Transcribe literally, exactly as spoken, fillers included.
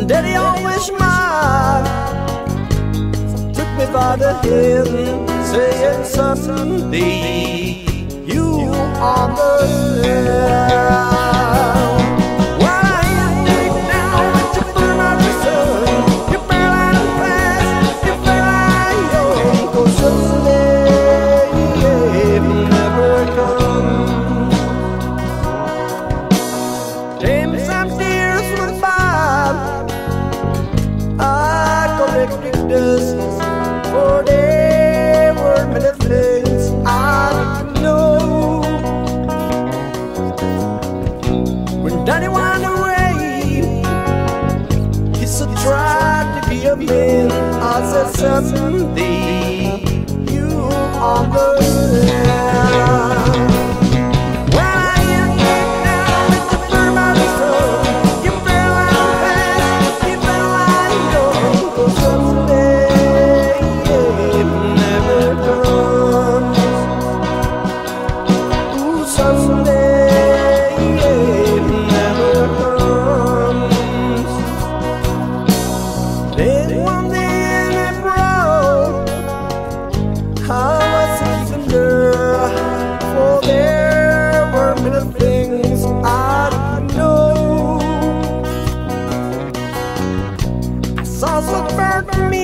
Daddy always smiled, took me by the hand, saying someday you on the land. Well, I ain't dig down with your burn out the sun. You feel like fast, you feel like young, 'cause someday never comes. Damn, some tears went by, I collected dust, for there were many things I didn't know. When Daddy went away, he said try to be a man. I said someday you on the land. Well, I ain't get down with the burn by the sun. You feel like fast, you feel like young, 'cause someday never comes. Ooh, someday never comes. Then one day in April, I was even there, for there were many things I didn't know. I saw what burned me